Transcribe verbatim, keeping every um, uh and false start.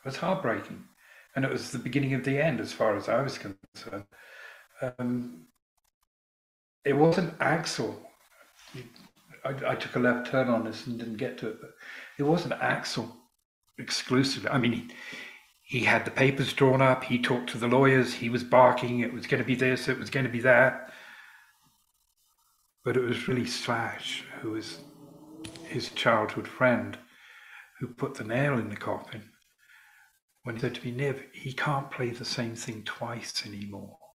was heartbreaking. And it was the beginning of the end as far as I was concerned. Um, it wasn't Axel. I, I took a left turn on this and didn't get to it, but it wasn't Axel exclusively. I mean, he, he had the papers drawn up, he talked to the lawyers, he was barking, it was going to be this, it was going to be that. But it was really Slash, who was his childhood friend, who put the nail in the coffin when he said to me, Niv, he can't play the same thing twice anymore.